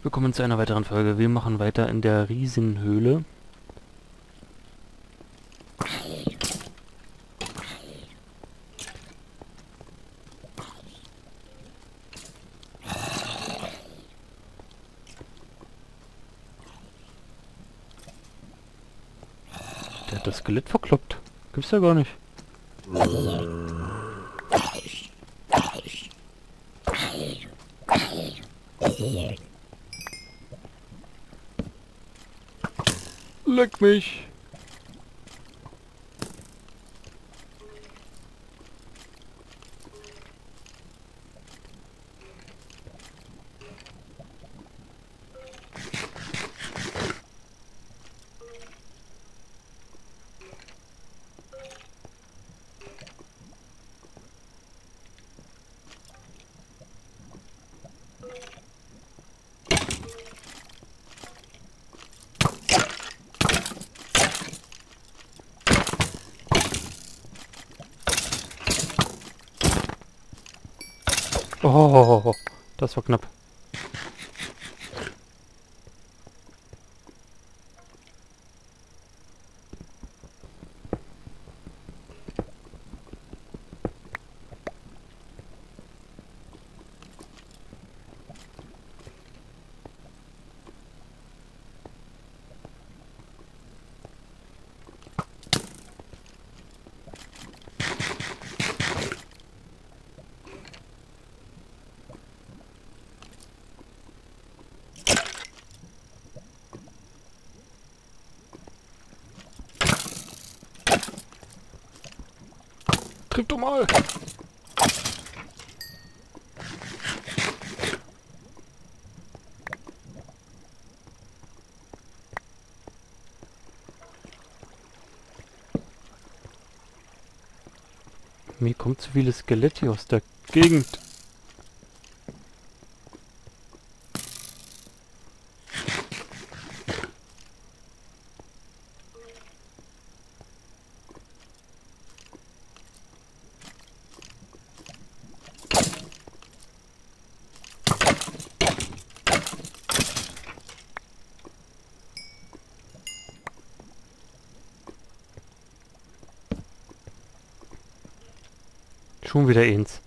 Willkommen zu einer weiteren Folge. Wir machen weiter in der Riesenhöhle. Der hat das Skelett verkloppt. Gibt's ja gar nicht. Leck mich! Oh, das war knapp. Triff doch mal! Mir kommt zu viele Skelette hier aus der Gegend. Schon wieder eins.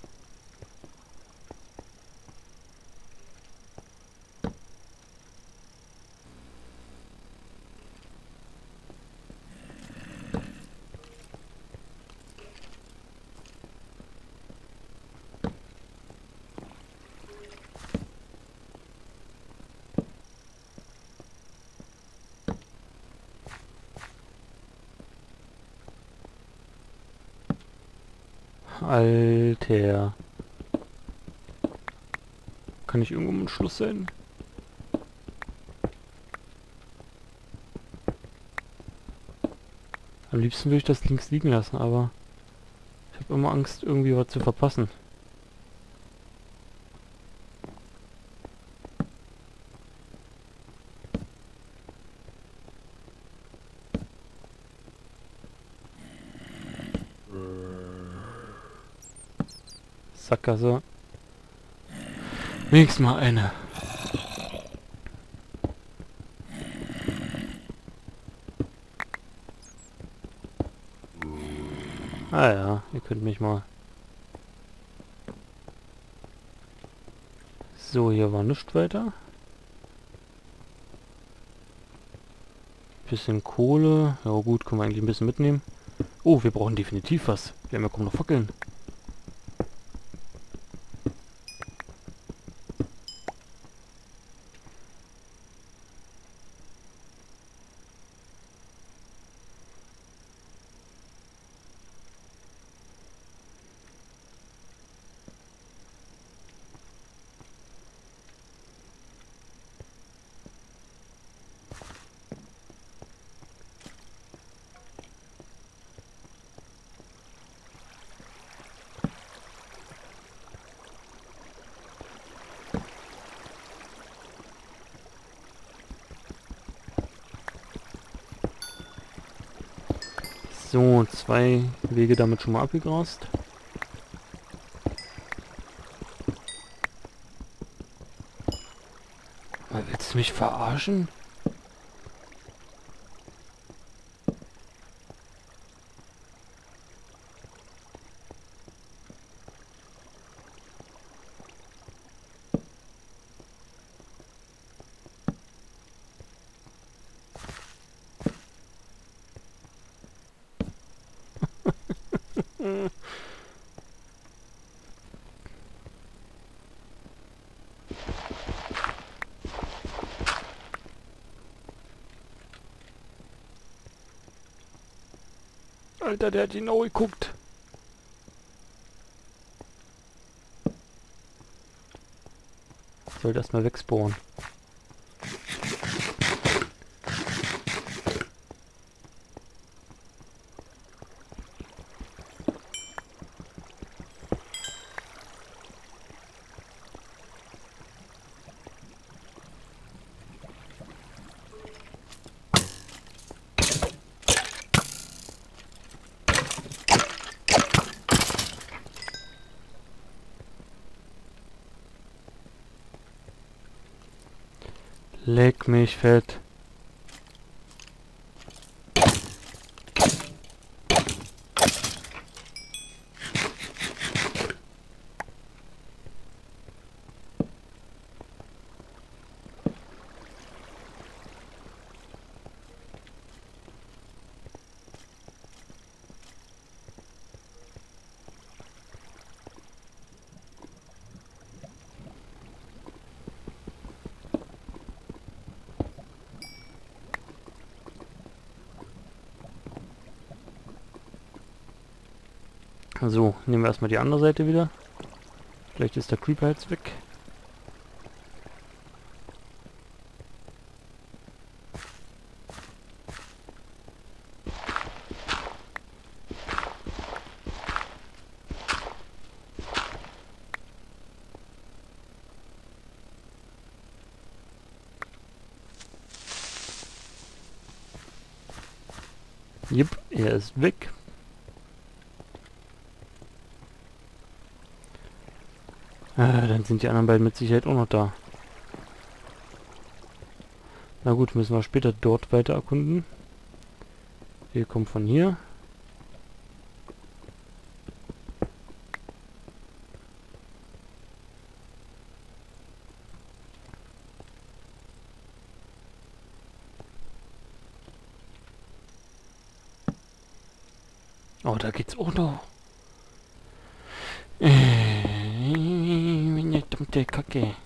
Alter. Kann ich irgendwo am Schluss sein? Am liebsten würde ich das links liegen lassen, aber ich habe immer Angst, irgendwie was zu verpassen. Sackgasse. Wenigstens mal eine. Ah ja, ihr könnt mich mal. So, hier war nichts weiter. Bisschen Kohle. Ja gut, können wir eigentlich ein bisschen mitnehmen. Oh, wir brauchen definitiv was. Wir haben ja kaum noch Fackeln. So, 2 Wege damit schon mal abgegrast. Willst du mich verarschen? Alter, der hat genau geguckt. Sollte erstmal wegspawnen. Leck mich fett. So, nehmen wir erstmal die andere Seite wieder. Vielleicht ist der Creeper jetzt weg. Jupp, er ist weg. Dann sind die anderen beiden mit Sicherheit auch noch da. Na gut, müssen wir später dort weiter erkunden. Wir kommen von hier. Oh, da geht's auch noch. Dumme Kacke.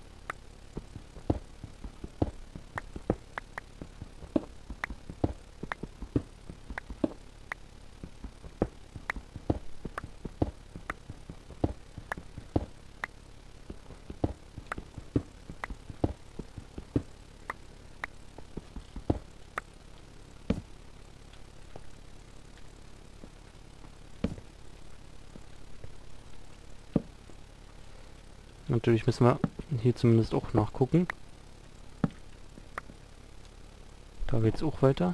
Natürlich müssen wir hier zumindest auch nachgucken. Da geht's auch weiter.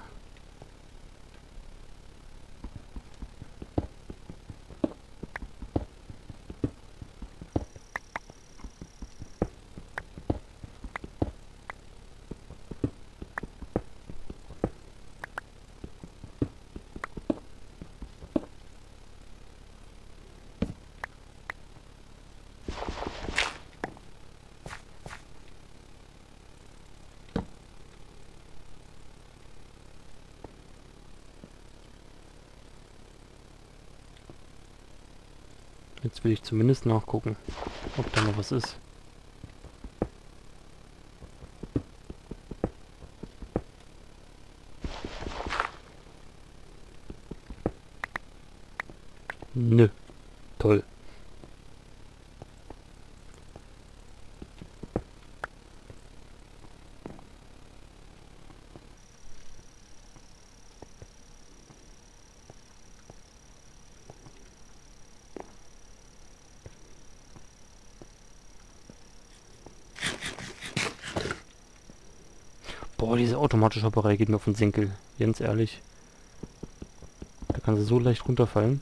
Jetzt will ich zumindest nachgucken, ob da noch was ist. Nö. Toll. Boah, diese automatische Hopperei geht mir auf den Senkel. Ganz ehrlich. Da kann sie so leicht runterfallen.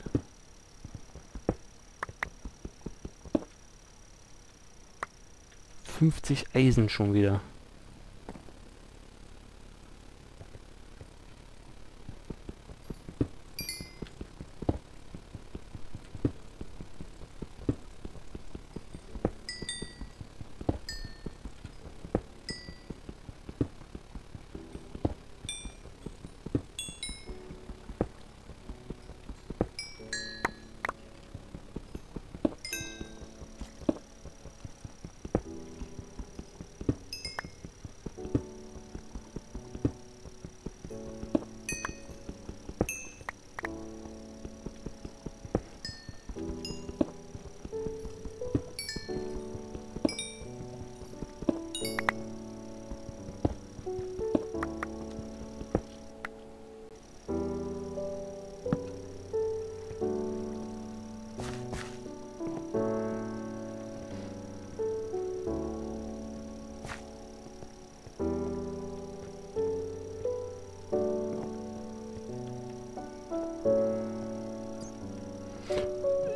$50 Eisen schon wieder.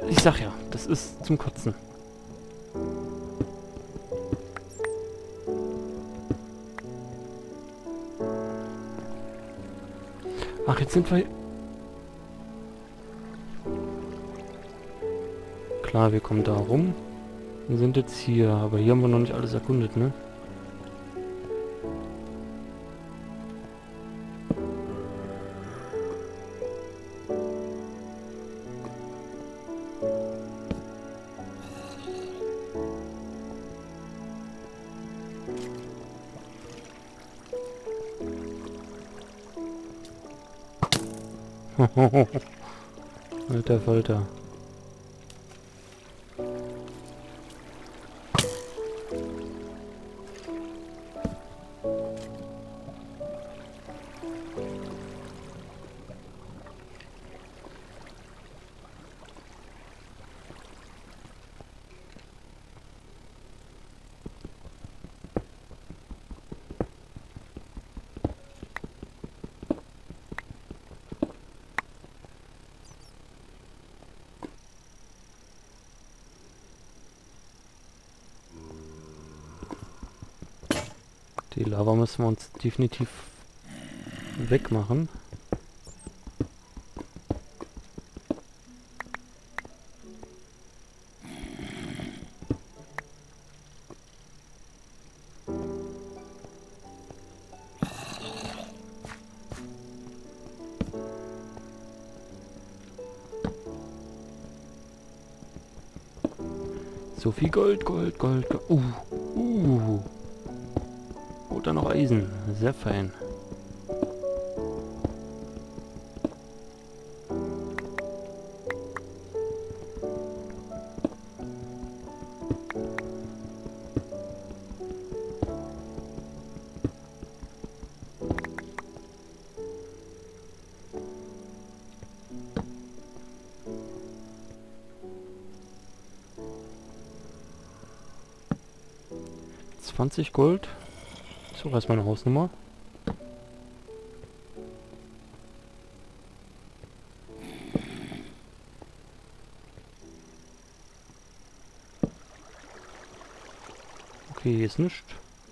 Ich sag ja, das ist zum Kotzen. Ach, jetzt sind wir... Klar, wir kommen da rum. Wir sind jetzt hier, aber hier haben wir noch nicht alles erkundet, ne? Alter Falter. Die Lava müssen wir uns definitiv wegmachen. So viel Gold, Gold, Gold. Oder noch Eisen. Sehr fein. $20 Gold. So, was ist meine Hausnummer? Okay, hier ist nichts.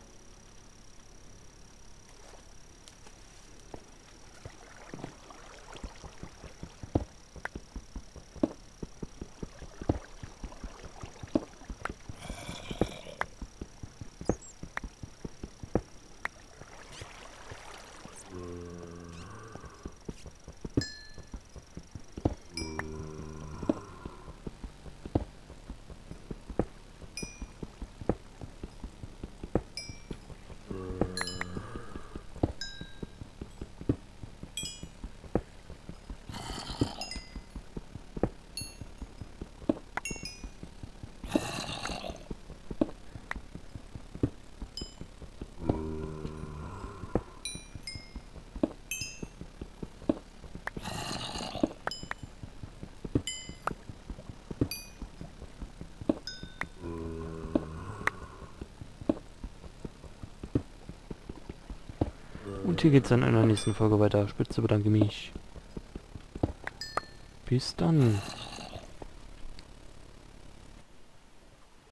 Und hier geht's dann in der nächsten Folge weiter. Spitze, bedanke mich. Bis dann.